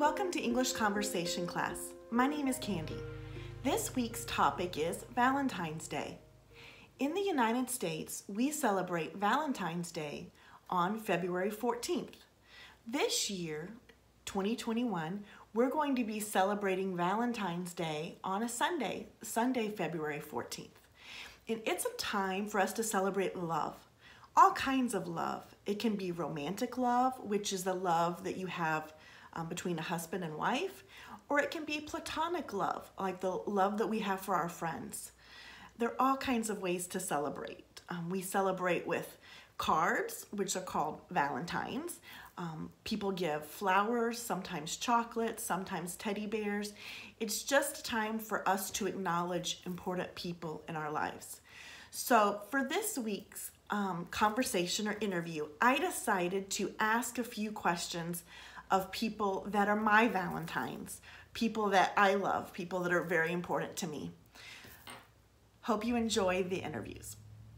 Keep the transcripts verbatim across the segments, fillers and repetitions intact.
Welcome to English Conversation class. My name is Candee. This week's topic is Valentine's Day. In the United States, we celebrate Valentine's Day on February fourteenth. This year, twenty twenty-one, we're going to be celebrating Valentine's Day on a Sunday, Sunday, February fourteenth. And it's a time for us to celebrate love, all kinds of love. It can be romantic love, which is the love that you have um, between a husband and wife, or it can be platonic love, like the love that we have for our friends. There are all kinds of ways to celebrate. Um, we celebrate with cards, which are called Valentines. Um, people give flowers, sometimes chocolates, sometimes teddy bears. It's just a time for us to acknowledge important people in our lives. So for this week's um, conversation or interview, I decided to ask a few questions of people that are my Valentines, people that I love, people that are very important to me. Hope you enjoy the interviews.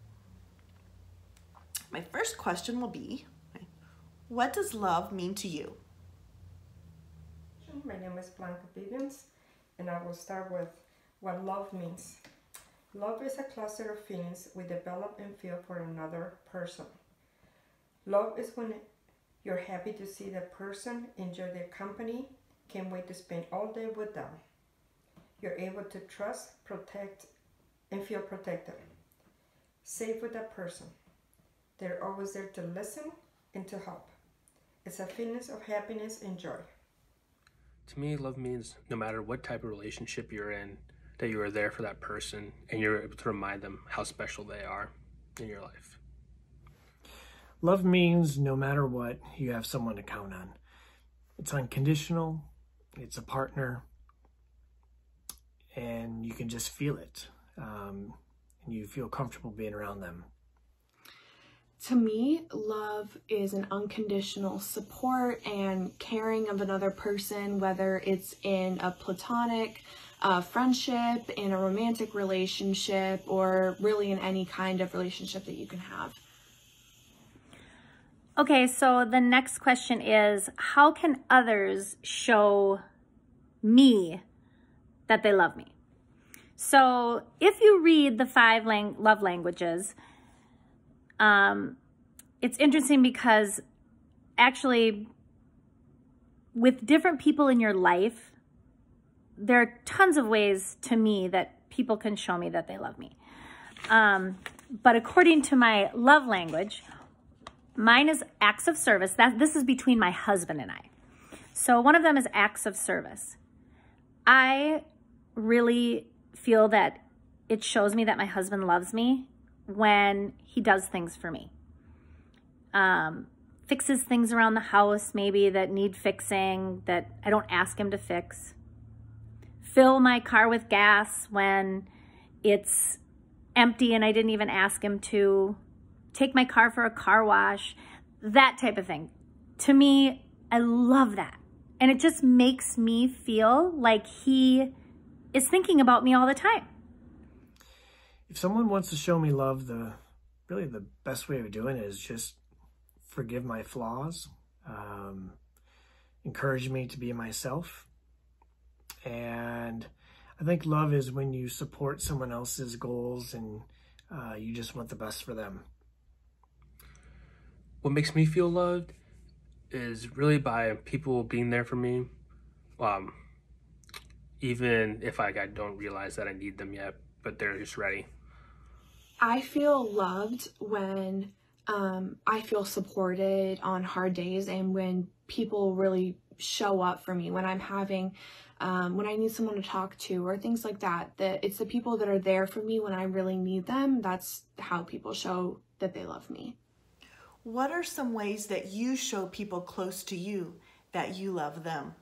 My first question will be, what does love mean to you? My name is Blanca Vivians, and I will start with what love means. Love is a cluster of feelings we develop and feel for another person. Love is when you're happy to see the person, enjoy their company, can't wait to spend all day with them. You're able to trust, protect, and feel protected. Safe with that person. They're always there to listen and to help. It's a feeling of happiness and joy. To me, love means no matter what type of relationship you're in, that you are there for that person and you're able to remind them how special they are in your life. Love means no matter what, you have someone to count on. It's unconditional, it's a partner, and you can just feel it. Um, and you feel comfortable being around them. To me, love is an unconditional support and caring of another person, whether it's in a platonic uh, friendship, in a romantic relationship, or really in any kind of relationship that you can have. Okay, so the next question is, how can others show me that they love me? So if you read the five lang- love languages, um, it's interesting because actually with different people in your life, there are tons of ways to me that people can show me that they love me. Um, but according to my love language, mine is acts of service. That, this is between my husband and I. So one of them is acts of service. I really feel that it shows me that my husband loves me when he does things for me. Um, fixes things around the house maybe that need fixing that I don't ask him to fix. Fill my car with gas when it's empty and I didn't even ask him to. Take my car for a car wash, that type of thing. To me, I love that. And it just makes me feel like he is thinking about me all the time. If someone wants to show me love, the really the best way of doing it is just forgive my flaws, um, encourage me to be myself. And I think love is when you support someone else's goals and uh, you just want the best for them. What makes me feel loved is really by people being there for me, um, even if like, I don't realize that I need them yet, but they're just ready. I feel loved when um, I feel supported on hard days and when people really show up for me, when I'm having, um, when I need someone to talk to or things like that, that it's the people that are there for me when I really need them. That's how people show that they love me. What are some ways that you show people close to you that you love them?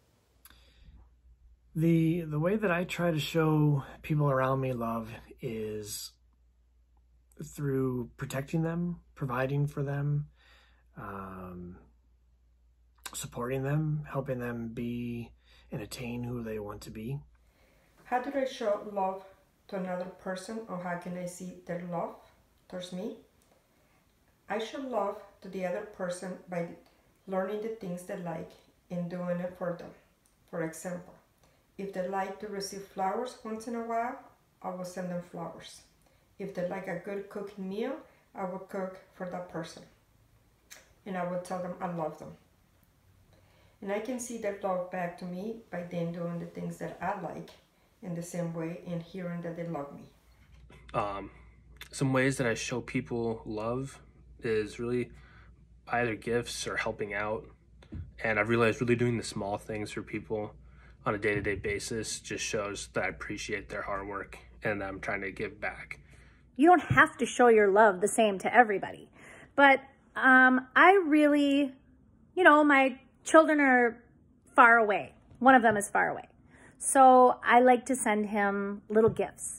The, the way that I try to show people around me love is through protecting them, providing for them, um, supporting them, helping them be and attain who they want to be. How do I show love to another person, or how can I see their love towards me? I show love to the other person by learning the things they like in doing it for them. For example, if they like to receive flowers once in a while, I will send them flowers. If they like a good cooking meal, I will cook for that person. And I will tell them I love them. And I can see that love back to me by them doing the things that I like in the same way and hearing that they love me. Um, some ways that I show people love is really by either gifts or helping out. And I've realized really doing the small things for people on a day-to-day basis just shows that I appreciate their hard work and I'm trying to give back. You don't have to show your love the same to everybody. But um, I really, you know, my children are far away. One of them is far away. So I like to send him little gifts.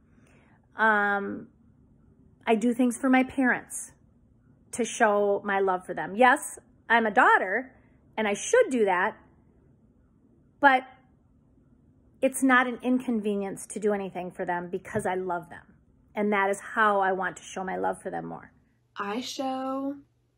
Um, I do things for my parents to show my love for them. Yes, I'm a daughter and I should do that, but it's not an inconvenience to do anything for them because I love them. And that is how I want to show my love for them more. I show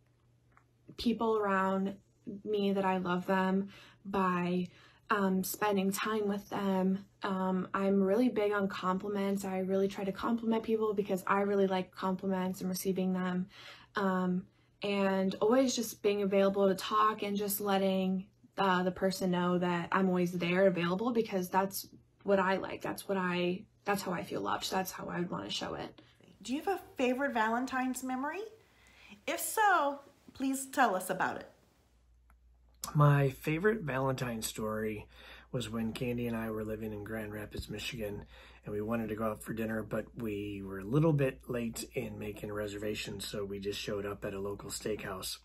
people around me that I love them by um, spending time with them. Um, I'm really big on compliments. I really try to compliment people because I really like compliments and receiving them. Um, and always just being available to talk and just letting uh, the person know that I'm always there available, because that's what I like. That's what I, that's how I feel loved. So that's how I would want to show it. Do you have a favorite Valentine's memory? If so, please tell us about it. My favorite Valentine story was when Candee and I were living in Grand Rapids, Michigan, and we wanted to go out for dinner, but we were a little bit late in making a reservation, so we just showed up at a local steakhouse.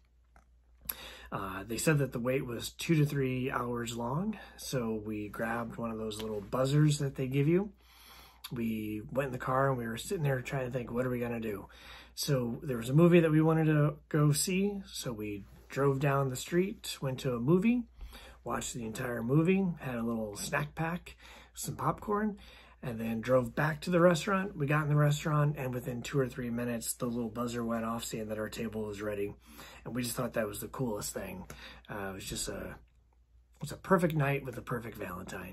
Uh, they said that the wait was two to three hours long, so we grabbed one of those little buzzers that they give you. We went in the car and we were sitting there trying to think, what are we going to do? So there was a movie that we wanted to go see, so we drove down the street, went to a movie, watched the entire movie, had a little snack pack, some popcorn, and then drove back to the restaurant. We got in the restaurant, and within two or three minutes, the little buzzer went off saying that our table was ready. And we just thought that was the coolest thing. Uh, it was just a, it was a perfect night with a perfect Valentine.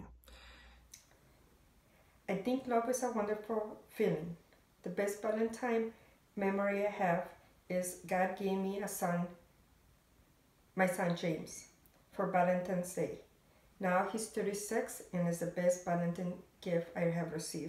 I think love is a wonderful feeling. The best Valentine memory I have is God gave me a son, my son James, for Valentine's Day. Now he's thirty-six and is the best Valentine gift I have received.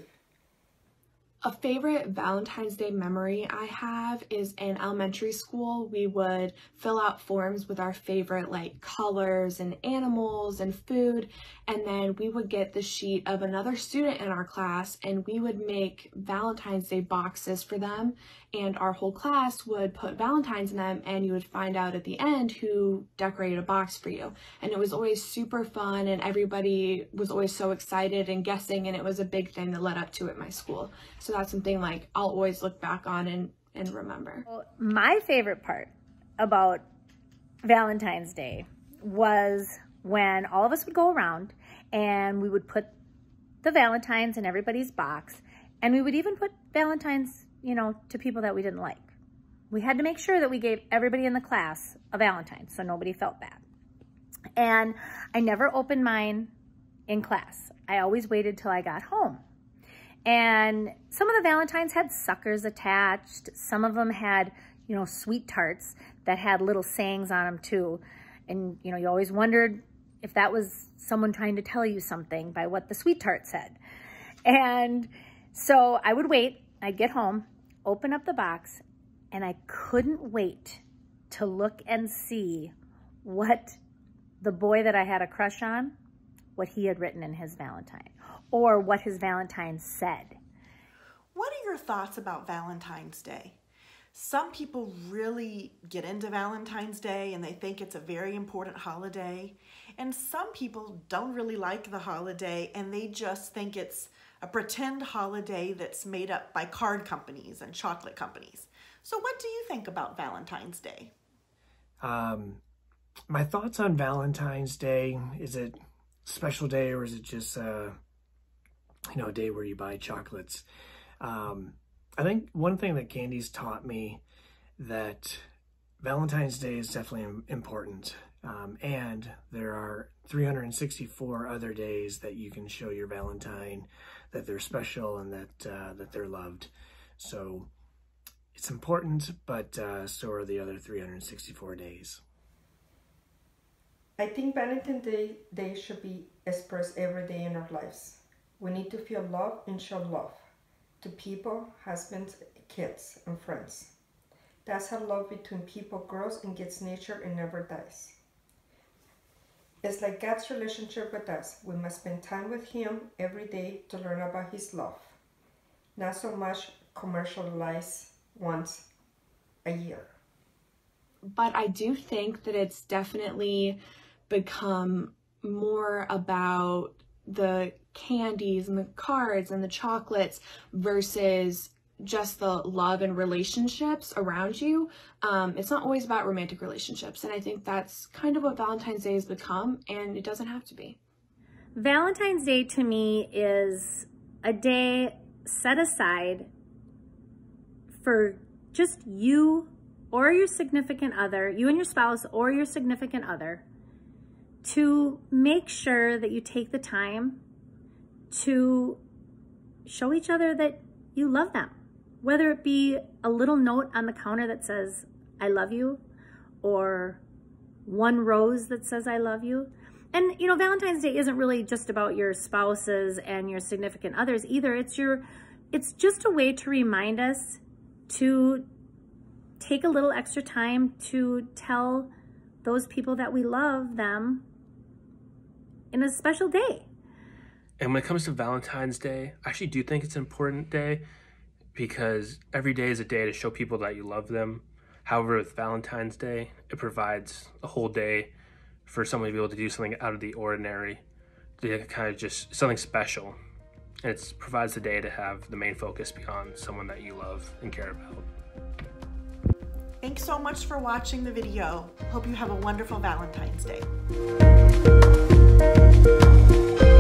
A favorite Valentine's Day memory I have is in elementary school. We would fill out forms with our favorite like colors and animals and food, and then we would get the sheet of another student in our class and we would make Valentine's Day boxes for them, and our whole class would put Valentines in them, and you would find out at the end who decorated a box for you. And it was always super fun and everybody was always so excited and guessing, and it was a big thing that led up to at my school. So that's something like I'll always look back on and, and remember. My favorite part about Valentine's Day was when all of us would go around and we would put the Valentines in everybody's box, and we would even put Valentines, you know, to people that we didn't like. We had to make sure that we gave everybody in the class a Valentine so nobody felt bad. And I never opened mine in class. I always waited till I got home. And some of the Valentines had suckers attached. Some of them had, you know, sweet tarts that had little sayings on them too. And, you know, you always wondered if that was someone trying to tell you something by what the sweet tart said. And so I would wait, I'd get home, open up the box, and I couldn't wait to look and see what the boy that I had a crush on, what he had written in his Valentine, or what his Valentine said. What are your thoughts about Valentine's Day? Some people really get into Valentine's Day and they think it's a very important holiday. And some people don't really like the holiday and they just think it's a pretend holiday that's made up by card companies and chocolate companies. So what do you think about Valentine's Day? Um, my thoughts on Valentine's Day, is it a special day or is it just, uh, you know, a day where you buy chocolates? Um, I think one thing that Candee's taught me, that Valentine's Day is definitely important. Um, and there are three hundred sixty-four other days that you can show your Valentine that they're special and that uh, that they're loved. So it's important, but uh, so are the other three hundred sixty-four days. I think Valentine's Day, Day should be expressed every day in our lives. We need to feel love and show love to people, husbands, kids, and friends. That's how love between people grows and gets nurtured and never dies. It's like God's relationship with us. We must spend time with Him every day to learn about His love. Not so much commercialized once a year. But I do think that it's definitely become more about the candies and the cards and the chocolates versus just the love and relationships around you. Um, it's not always about romantic relationships. And I think that's kind of what Valentine's Day has become, and it doesn't have to be. Valentine's Day to me is a day set aside for just you or your significant other, you and your spouse or your significant other, to make sure that you take the time to show each other that you love them. Whether it be a little note on the counter that says, I love you, or one rose that says, I love you. And, you know, Valentine's Day isn't really just about your spouses and your significant others either. It's your, it's just a way to remind us to take a little extra time to tell those people that we love them in a special day. And when it comes to Valentine's Day, I actually do think it's an important day because every day is a day to show people that you love them. However, with Valentine's Day, it provides a whole day for someone to be able to do something out of the ordinary, to kind of just something special. And it provides the day to have the main focus be on someone that you love and care about. Thanks so much for watching the video. Hope you have a wonderful Valentine's Day.